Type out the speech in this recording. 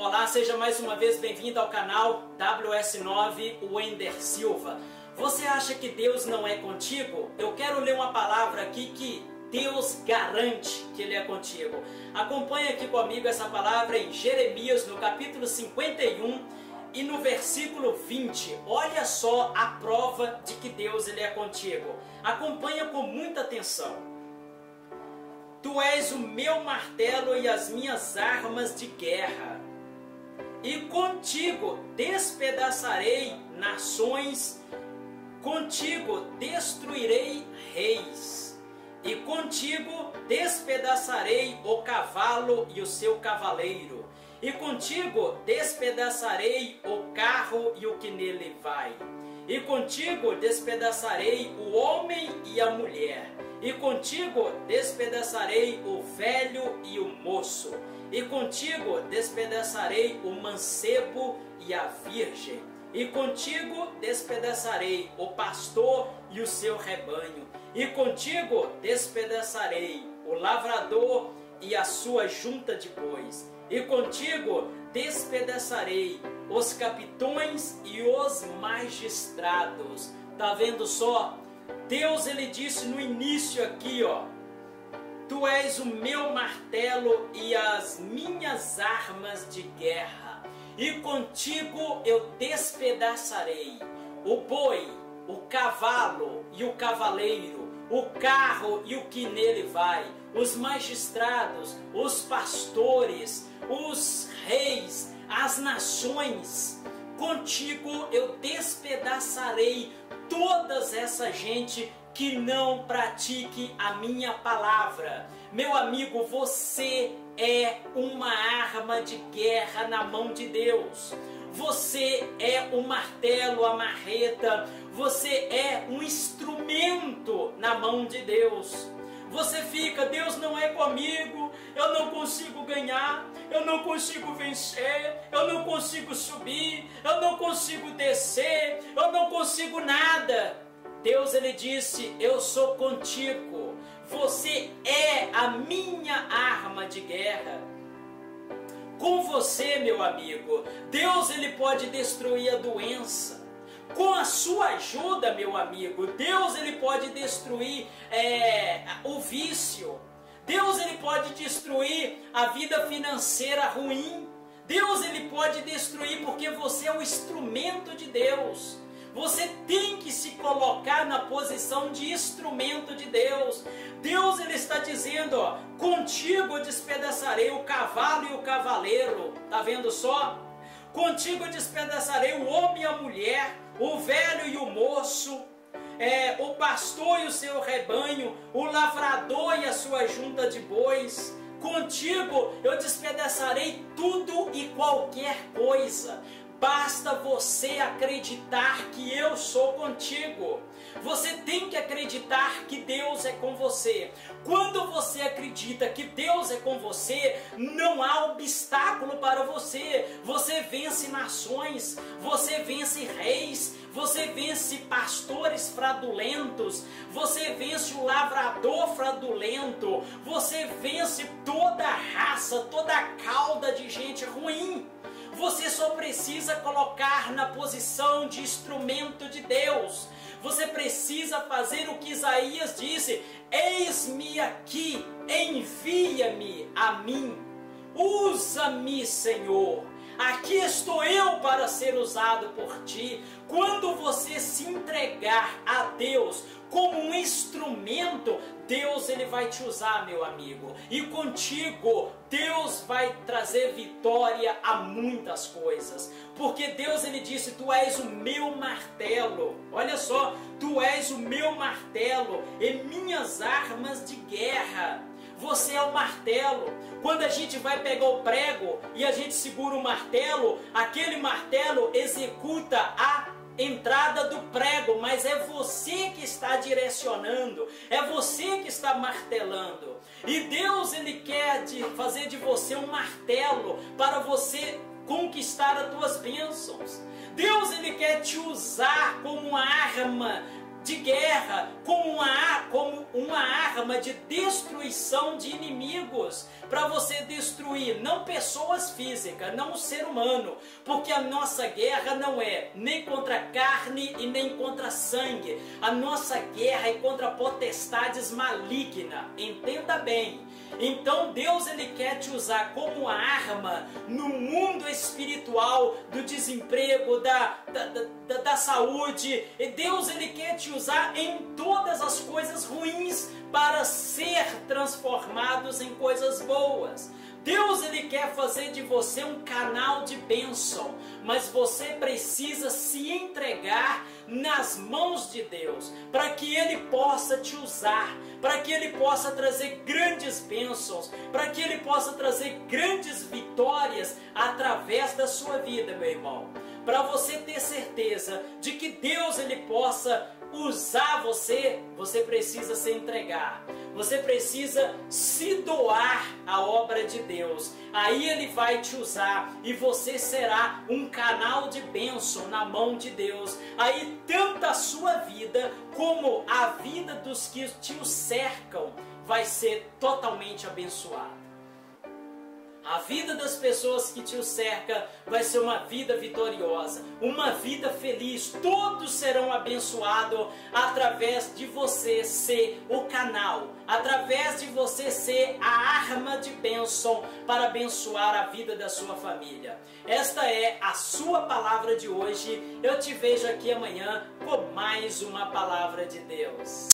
Olá, seja mais uma vez bem-vindo ao canal WS9 Wender Silva. Você acha que Deus não é contigo? Eu quero ler uma palavra aqui que Deus garante que Ele é contigo. Acompanhe aqui comigo essa palavra em Jeremias, no capítulo 51 e no versículo 20. Olha só a prova de que Deus Ele é contigo. Acompanha com muita atenção. Tu és o meu martelo e as minhas armas de guerra, e contigo despedaçarei nações, contigo destruirei reis, e contigo despedaçarei o cavalo e o seu cavaleiro, e contigo despedaçarei o carro e o que nele vai, e contigo despedaçarei o homem e a mulher, e contigo despedaçarei o velho e o moço, e contigo despedaçarei o mancebo e a virgem, e contigo despedaçarei o pastor e o seu rebanho, e contigo despedaçarei o lavrador e a sua junta de bois, e contigo despedaçarei os capitões e os magistrados. Tá vendo só? Deus, Ele disse no início aqui, ó: Tu és o meu martelo e as minhas armas de guerra, e contigo eu despedaçarei o boi, o cavalo e o cavaleiro, o carro e o que nele vai, os magistrados, os pastores, os reis, as nações. Contigo eu despedaçarei todas essa gente que não pratique a minha palavra. Meu amigo, você é uma arma de guerra na mão de Deus. Você é o martelo, a marreta. Você é um instrumento na mão de Deus. Você fica: Deus não é comigo, eu não consigo ganhar, eu não consigo vencer, eu não consigo subir, eu não consigo descer, eu não consigo nada. Deus, Ele disse: eu sou contigo, você é a minha arma de guerra. Com você, meu amigo, Deus, Ele pode destruir a doença. Com a sua ajuda, meu amigo, Deus, Ele pode destruir o vício. Deus, Ele pode destruir a vida financeira ruim. Deus, Ele pode destruir, porque você é o instrumento de Deus. Você tem que se colocar na posição de instrumento de Deus. Deus, Ele está dizendo, ó: contigo eu despedaçarei o cavalo e o cavaleiro. Tá vendo só? Contigo eu despedaçarei o homem e a mulher, o velho e o moço, o pastor e o seu rebanho, o lavrador e a sua junta de bois. Contigo eu despedaçarei tudo e qualquer coisa. Basta você acreditar que eu sou contigo. Você tem que acreditar que Deus é com você. Quando você acredita que Deus é com você, não há obstáculo para você. Você vence nações, você vence reis, você vence pastores fraudulentos, você vence o lavrador fraudulento, você vence toda a raça, toda a cauda de gente ruim. Você só precisa colocar na posição de instrumento de Deus. Você precisa fazer o que Isaías disse: eis-me aqui, envia-me a mim. Usa-me, Senhor. Aqui estou eu para ser usado por ti. Quando você se entregar a Deus como um instrumento, Deus, Ele vai te usar, meu amigo. E contigo, Deus vai trazer vitória a muitas coisas. Porque Deus, Ele disse: tu és o meu martelo. Olha só, tu és o meu martelo e minhas armas de guerra. Você é o martelo. Quando a gente vai pegar o prego e a gente segura o martelo, aquele martelo executa a entrada do prego, mas é você que está direcionando, é você que está martelando. E Deus, Ele quer fazer de você um martelo para você conquistar as tuas bênçãos. Deus, Ele quer te usar como uma arma de guerra, como uma arma de destruição de inimigos, para você destruir não pessoas físicas, não o ser humano, porque a nossa guerra não é nem contra carne e nem contra sangue, a nossa guerra é contra potestades malignas, entenda bem. Então Deus ele quer te usar como arma no mundo espiritual do desemprego, da saúde. E Deus ele quer te usar em todas as coisas ruins para ser transformados em coisas boas. Deus ele quer fazer de você um canal de bênção, mas você precisa se entregar nas mãos de Deus, para que Ele possa te usar, para que Ele possa trazer grandes bênçãos, para que Ele possa trazer grandes vitórias através da sua vida, meu irmão. Para você ter certeza de que Deus ele possa usar você, você precisa se entregar. Você precisa se doar à obra de Deus. Aí Ele vai te usar e você será um canal de bênção na mão de Deus. Aí tanto a sua vida como a vida dos que te cercam vai ser totalmente abençoada. A vida das pessoas que te cercam vai ser uma vida vitoriosa, uma vida feliz. Todos serão abençoados através de você ser o canal, através de você ser a arma de bênção para abençoar a vida da sua família. Esta é a sua palavra de hoje. Eu te vejo aqui amanhã com mais uma palavra de Deus.